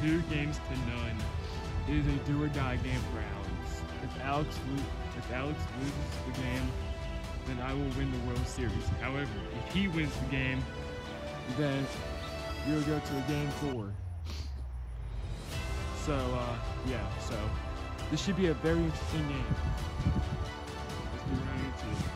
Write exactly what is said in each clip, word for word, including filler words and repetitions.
two games to none. It is a do or die game for Alex. If Alex lo- if Alex loses the game, then I will win the World Series. However, if he wins the game, then we'll go to a game four. So uh, yeah, so this should be a very interesting game. Let's get right into it.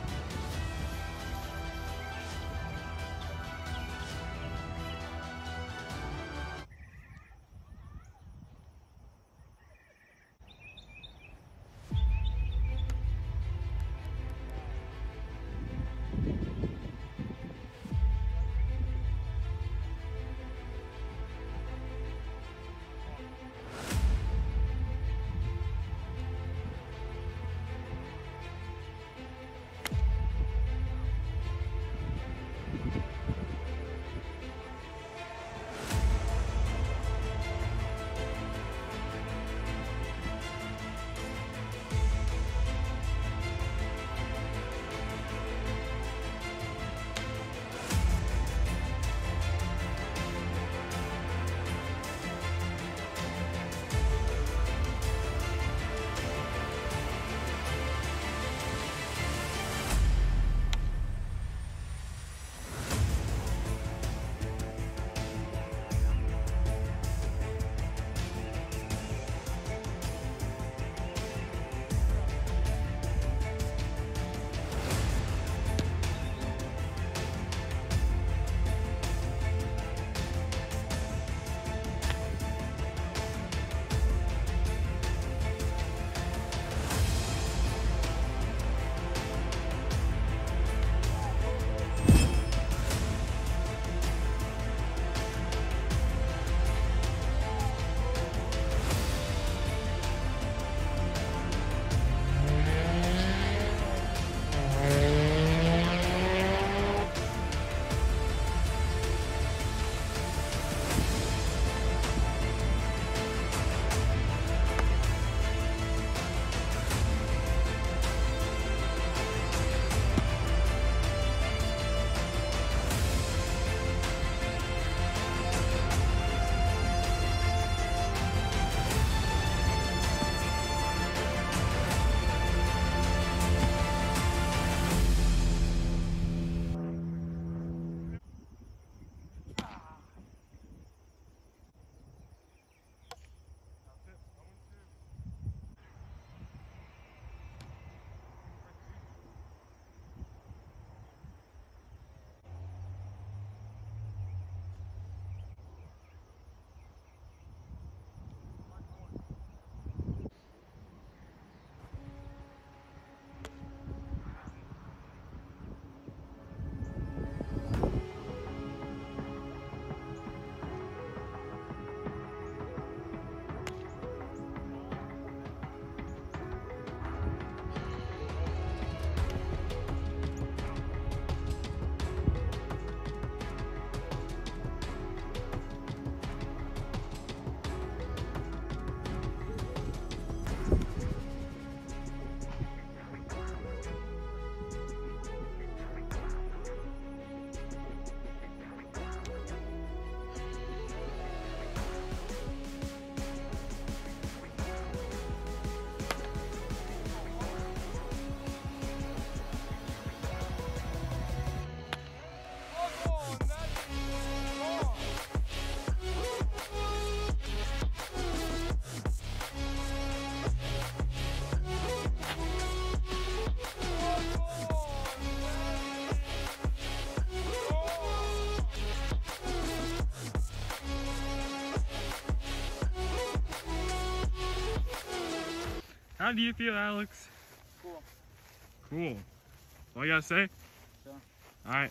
How do you feel, Alex? Cool. Cool. All you gotta say? Sure. Alright.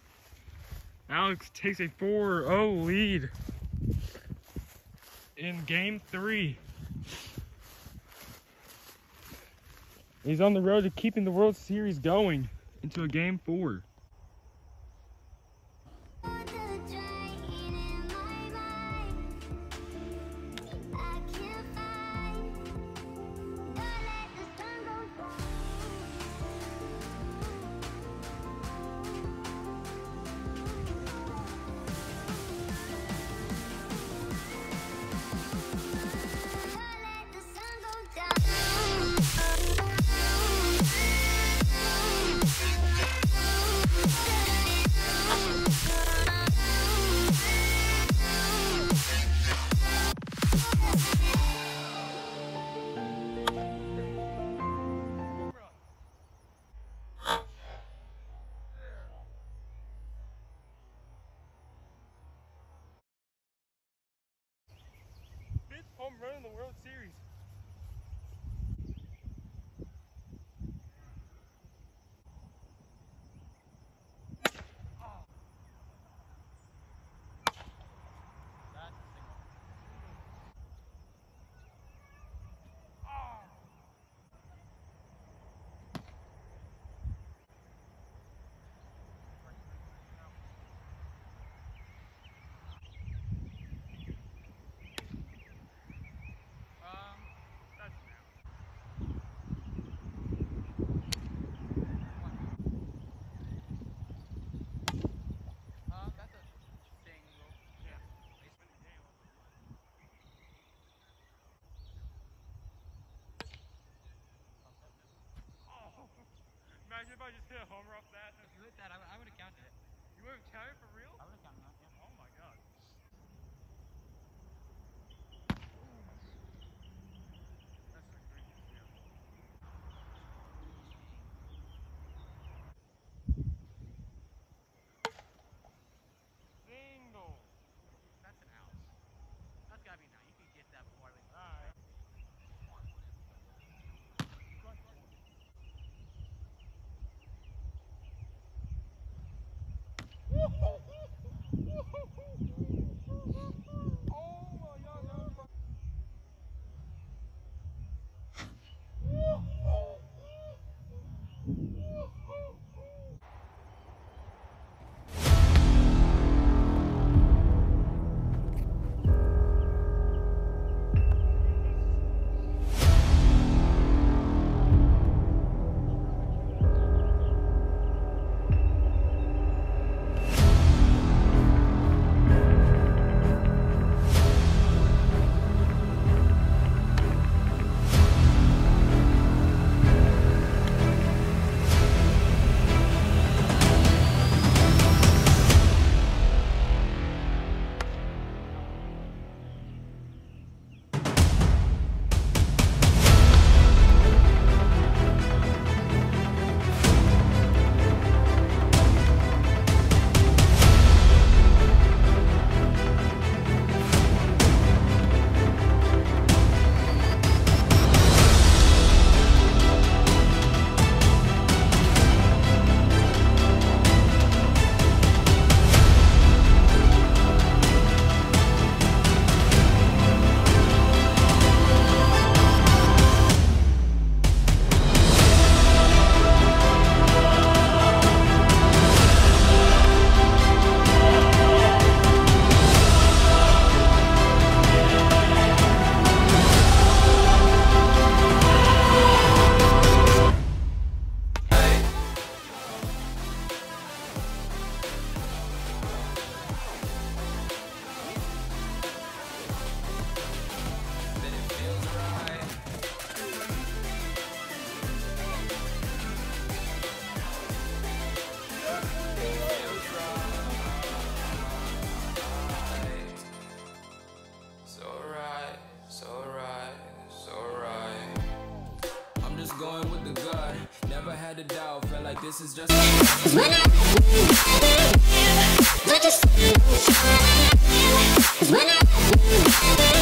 Alex takes a four oh lead in game three. He's on the road to keeping the World Series going into a game four. Series. Imagine if I just hit a homer off that. If you hit that, I, I would have counted it. You would have counted for real? I would have counted that, yeah. Oh my god. That's the craziest, yeah. Single. That's an out. That's gotta be an out. You can get that before I leave. Alright. Going with the gut, never had a doubt, felt like this is just When I when I